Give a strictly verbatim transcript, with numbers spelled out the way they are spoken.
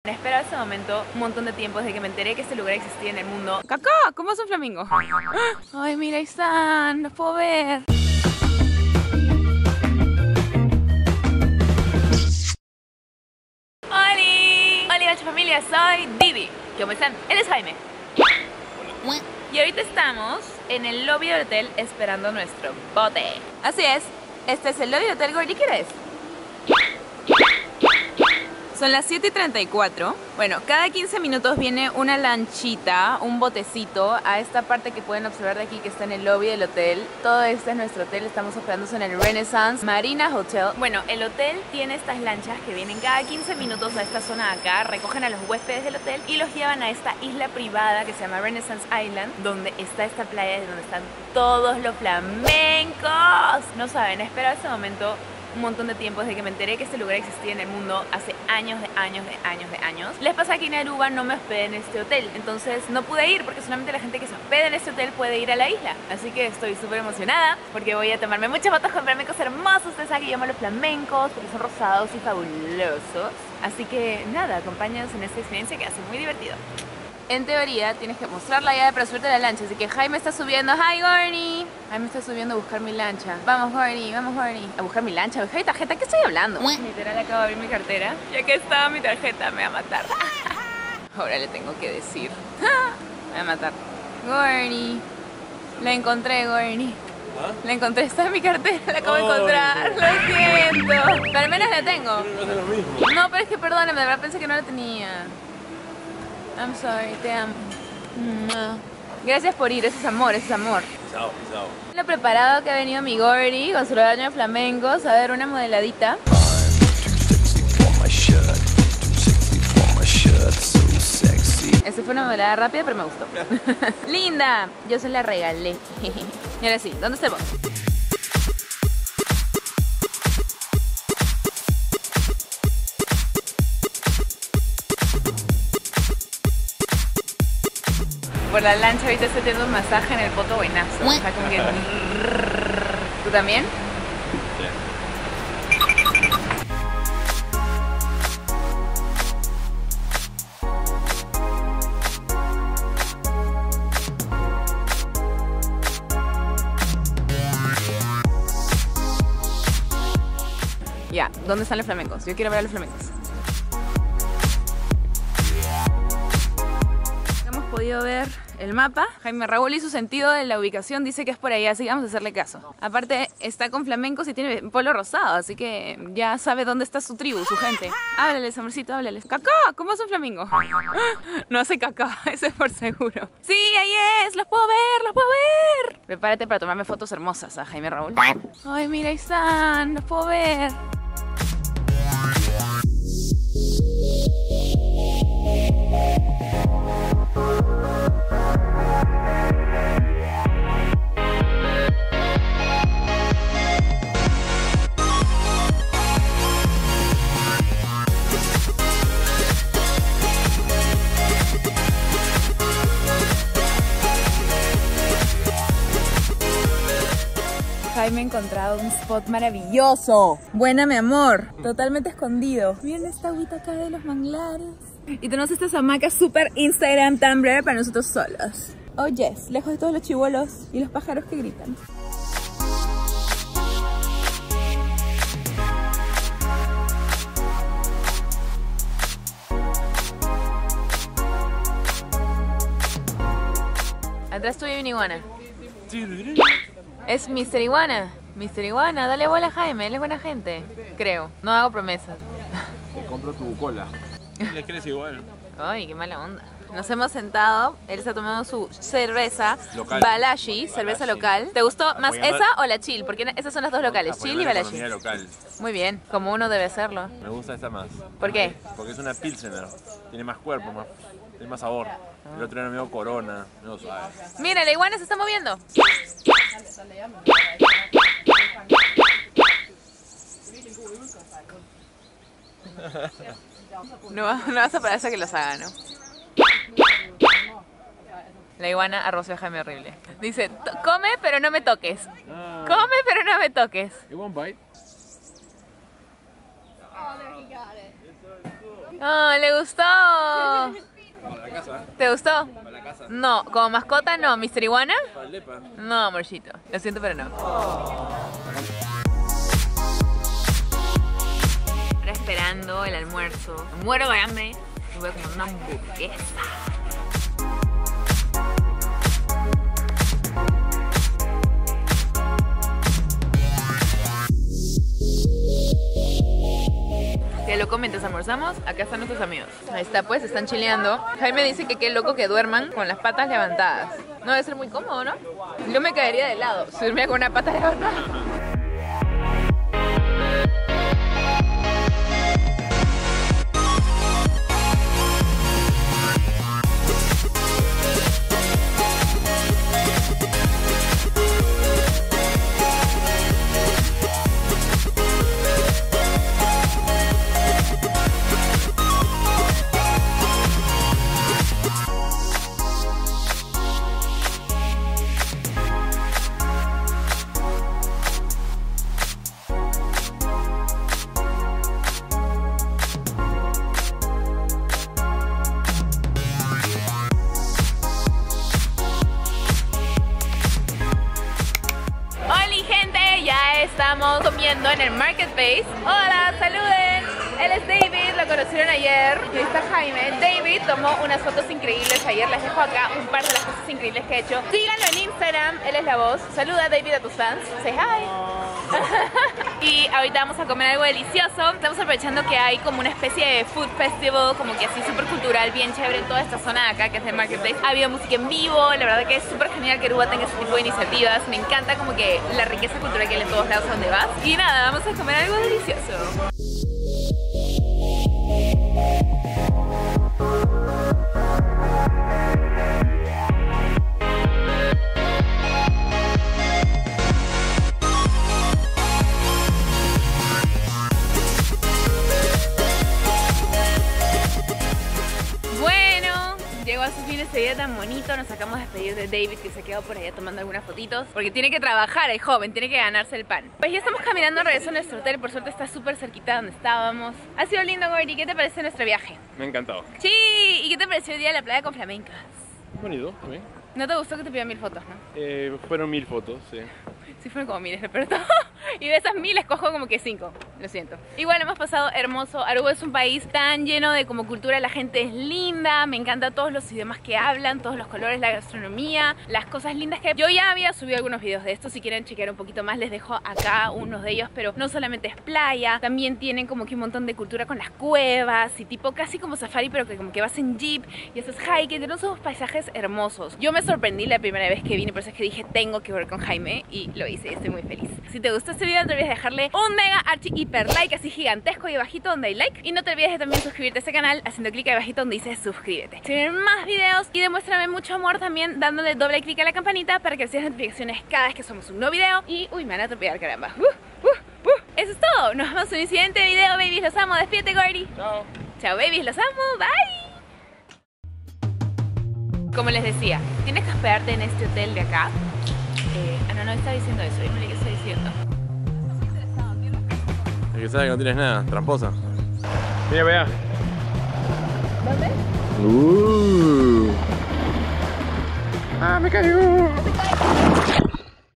Espera ese momento un montón de tiempo desde que me enteré que este lugar existía en el mundo. ¡Cacá! ¿Cómo es un flamingo? Ay, mira, ahí están, los puedo ver. ¡Holi! ¡Holi, H familia! Soy Didi. ¿Cómo están? Él es Jaime. Y ahorita estamos en el lobby del hotel esperando nuestro bote. Así es, este es el lobby del hotel Gordy. ¿Qué hora es? Son las siete y treinta y cuatro. Bueno, cada quince minutos viene una lanchita, un botecito a esta parte que pueden observar de aquí que está en el lobby del hotel. Todo este es nuestro hotel, estamos hospedándose en el Renaissance Marina Hotel. Bueno, el hotel tiene estas lanchas que vienen cada quince minutos a esta zona de acá, recogen a los huéspedes del hotel y los llevan a esta isla privada que se llama Renaissance Island, donde está esta playa, donde están todos los flamencos. No saben, espera ese momento un montón de tiempo desde que me enteré que este lugar existía en el mundo hace años, de años, de años, de años. Les pasa que en Aruba no me hospedé en este hotel, entonces no pude ir porque solamente la gente que se hospeda en este hotel puede ir a la isla. Así que estoy súper emocionada porque voy a tomarme muchas fotos con flamencos hermosos. Ustedes saben que yo amo los flamencos porque son rosados y fabulosos. Así que nada, acompáñanos en esta experiencia que hace muy divertido. En teoría tienes que mostrar la llave para subirte a la lancha, así que Jaime está subiendo. ¡Hi, Gordy! Jaime está subiendo a buscar mi lancha. Vamos, Gordy, vamos, Gordy. A buscar mi lancha. Buscar mi tarjeta. ¿Qué estoy hablando? Literal, acabo de abrir mi cartera. Ya que estaba mi tarjeta, me va a matar. Ahora le tengo que decir. Me va a matar. Gordy. La encontré, Gordy. ¿Ah? La encontré, está en mi cartera, la acabo de oh, encontrar. No. Lo siento. Pero al menos la tengo. Creo que es lo mismo. No, pero es que perdóname, de verdad pensé que no la tenía. I'm sorry, te amo. No. Gracias por ir, ese es amor, ese es amor. Chao, chao. Lo preparado que ha venido mi Gordy con su rebaño de flamencos a ver una modeladita. Esta fue una modelada rápida, pero me gustó. Linda, yo se la regalé. Y ahora sí, ¿dónde está vos? Por la lancha ahorita estoy teniendo un masaje en el poto buenazo. O sea, como que... ¿Tú también? Sí. Ya, ¿dónde están los flamencos? Yo quiero ver a los flamencos. Hemos podido ver el mapa. Jaime Raúl y su sentido de la ubicación dice que es por ahí, así que vamos a hacerle caso. Aparte está con flamencos y tiene polo rosado, así que ya sabe dónde está su tribu, su gente. Háblales, amorcito, háblales. ¡Cacá! ¿Cómo es un flamingo? No hace cacá, ese es por seguro. Sí, ahí es, los puedo ver, los puedo ver. Prepárate para tomarme fotos hermosas a Jaime Raúl. Ay, mira, ahí están, los puedo ver. Jaime ha encontrado un spot maravilloso. Buena, mi amor. Totalmente escondido. Miren esta agüita acá de los manglares. Y tenemos estas hamacas super Instagram Tumblr para nosotros solos. Oh yes, lejos de todos los chibolos y los pájaros que gritan. Atrás tuyo hay una iguana. Es mister Iguana. mister Iguana, dale bola a Jaime, él es buena gente. Creo, no hago promesas. Te compro tu cola. ¿Le quieres igual? Ay, qué mala onda. Nos hemos sentado, él está tomando su cerveza local. Balashi, cerveza Balashi. local. ¿Te gustó más Apoyando... esa o la Chill? Porque esas son las dos locales, Chill y Balashi. Local. Muy bien, como uno debe hacerlo. Me gusta esta más. ¿Por qué? Porque es una Pilsener. Tiene más cuerpo, más, tiene más sabor. El otro era medio Corona, medio suave. Mira, la iguana se está moviendo. No, no vas a parar hasta que los haga, ¿no? La iguana arroció a Jaime horrible. Dice, come pero no me toques. Ah. Come pero no me toques. You want bite? Oh, le gustó. ¿Te gustó? Para la casa. No, como mascota no. ¿mister Iguana? Para el Lepa. No, amorcito. Lo siento, pero no. Ahora esperando el almuerzo. Me muero de hambre. Me voy a comer una hamburguesa. Qué loco, mientras almorzamos, acá están nuestros amigos. Ahí está, pues, están chileando. Jaime dice que qué loco que duerman con las patas levantadas. No debe ser muy cómodo, ¿no? Yo me caería de lado si dormía con una pata levantada. Estamos comiendo en el Market Base. Hola, saluden. Él es David, lo conocieron ayer. Y ahí está Jaime. David tomó unas fotos increíbles ayer. Les dejo acá un par de las cosas increíbles que he hecho. Síganlo en Instagram, él es la voz. Saluda, David, a tus fans. Say hi. Y ahorita vamos a comer algo delicioso. Estamos aprovechando que hay como una especie de food festival, como que así súper cultural, bien chévere en toda esta zona de acá que es el Market Place. Ha habido música en vivo. La verdad que es súper genial que Aruba tenga ese tipo de iniciativas. Me encanta como que la riqueza cultural que hay en todos lados a donde vas. Y nada, vamos a comer algo delicioso. Llegó a su fin este día tan bonito, nos acabamos de despedir de David que se quedó por allá tomando algunas fotitos porque tiene que trabajar el joven, tiene que ganarse el pan. Pues ya estamos caminando de regreso a nuestro hotel, por suerte está súper cerquita de donde estábamos. Ha sido lindo, Gordy, ¿qué te parece nuestro viaje? Me ha encantado. Sí, ¿y qué te pareció el día de la playa con flamencas? Bonito, también. ¿No te gustó que te pidan mil fotos, no? Eh, fueron mil fotos, sí. Sí, fueron como miles, pero todo. Y de esas mil escojo como que cinco, lo siento. Igual hemos pasado hermoso. Aruba es un país tan lleno de como cultura, la gente es linda, me encanta todos los idiomas que hablan, todos los colores, la gastronomía, las cosas lindas que hay. Yo ya había subido algunos videos de esto, si quieren chequear un poquito más les dejo acá unos de ellos, pero no solamente es playa, también tienen como que un montón de cultura con las cuevas y tipo casi como safari, pero que como que vas en jeep y haces hiking, tenemos unos paisajes hermosos. Yo me sorprendí la primera vez que vine, por eso es que dije tengo que ver con Jaime y lo hice y estoy muy feliz. Si te gustó este video no te olvides de dejarle un mega archi hiper like así gigantesco ahí abajito donde hay like, y no te olvides de también suscribirte a este canal haciendo clic ahí abajito donde dice suscríbete. Si ven más videos y demuéstrame mucho amor también dándole doble clic a la campanita para que recibas notificaciones cada vez que somos un nuevo video. Y uy, me van a atropellar, caramba. uh, uh, uh. Eso es todo, nos vemos en un siguiente video, babies, los amo. Despídete, Gordy. Chao. Chao, babies, los amo, bye. Como les decía, tienes que hospedarte en este hotel de acá. Eh, ah, no, no estaba diciendo eso, dime qué estoy diciendo. El que sabe que no tienes nada, tramposa. Mira, vea. ¿Dónde? Uh. Ah, me caigo.